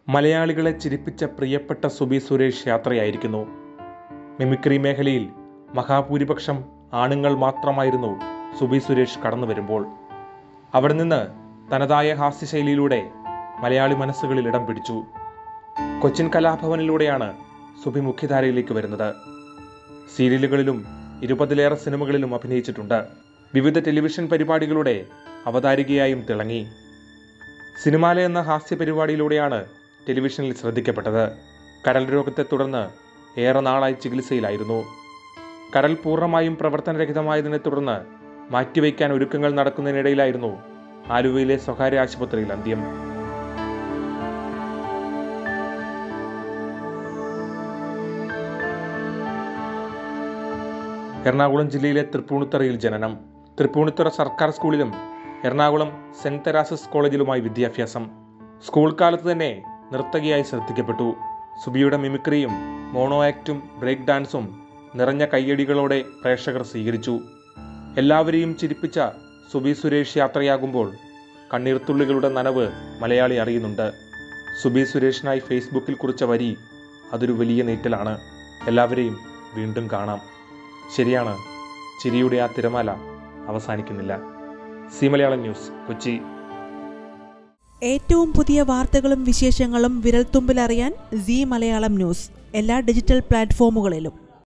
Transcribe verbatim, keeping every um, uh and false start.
മലയാളികളെ ചിരിപ്പിച്ച പ്രിയപ്പെട്ട സുബി സുരേഷ് യാത്രയായിരിക്കുന്നു. മിമിക്രി മേഖലയിൽ മഹാഭൂരിപക്ഷം ആണുങ്ങൾ മാത്രമായിരുന്നു സുബി സുരേഷ് കടന്നു വരുമ്പോൾ. അവിടെ നിന്ന് തനതായ ഹാസ്യശൈലിയിലൂടെ മലയാളി മനസ്സുകളിൽ ഇടം പിടിച്ചു. കൊച്ചിൻ കലാഭവനിലൂടെയാണ് സുബി മുഖ്യധാരയിലേക്ക് വരുന്നത്. സീരിയലുകളിലും ഇരുപതിലേറെ സിനിമകളിലും അഭിനയിച്ചിട്ടുണ്ട്. വിവിധ ടെലിവിഷൻ പരിപാടികളുടെ അവതാരികയായും തിളങ്ങി. സിനിമാല എന്ന ഹാസ്യ പരിപാടിയിലൂടെയാണ് ടെലിവിഷനിൽ ശ്രദ്ധിക്കപ്പെട്ടത്. കരൾ രോഗത്തെ തുടർന്ന് ഏറെ നാളായി ചികിത്സയിലായിരുന്നു. കരൾ പൂർണ്ണമായും പ്രവർത്തനരഹിതമായതിനെ തുടർന്ന് മാറ്റിവയ്ക്കാൻ ഒരുക്കങ്ങൾ നടക്കുന്നതിനിടയിലായിരുന്നു ആലുവയിലെ സ്വകാര്യ ആശുപത്രിയിൽ അന്ത്യം. എറണാകുളം ജില്ലയിലെ തൃപ്പൂണിത്തുറയിൽ ജനനം. തൃപ്പൂണിത്തുറ സർക്കാർ സ്കൂളിലും എറണാകുളം സെന്റ് തെരാസസ് കോളേജിലുമായി വിദ്യാഭ്യാസം. സ്കൂൾ കാലത്ത് തന്നെ നർത്തകിയായി ശ്രദ്ധിക്കപ്പെട്ടു. സുബിയുടെ മിമിക്രിയും മോണോ ആക്റ്റും ബ്രേക്ക് ഡാൻസും നിറഞ്ഞ കയ്യടികളോടെ പ്രേക്ഷകർ സ്വീകരിച്ചു. എല്ലാവരെയും ചിരിപ്പിച്ച സുബി സുരേഷ് യാത്രയാകുമ്പോൾ കണ്ണീർത്തുള്ളികളുടെ നനവ് മലയാളി അറിയുന്നുണ്ട്. സുബി സുരേഷിനായി ഫേസ്ബുക്കിൽ കുറിച്ച വരി അതൊരു വലിയ നീറ്റലാണ്. എല്ലാവരെയും വീണ്ടും കാണാം. ശരിയാണ്, ചിരിയുടെ ആ തിരമാല അവസാനിക്കുന്നില്ല. Zee Malayalam news, Kochi. ഏറ്റവും പുതിയ വാർത്തകളും വിശേഷങ്ങളും വിരൽത്തുമ്പിലറിയാൻ സീ മലയാളം ന്യൂസ് എല്ലാ ഡിജിറ്റൽ പ്ലാറ്റ്ഫോമുകളിലും.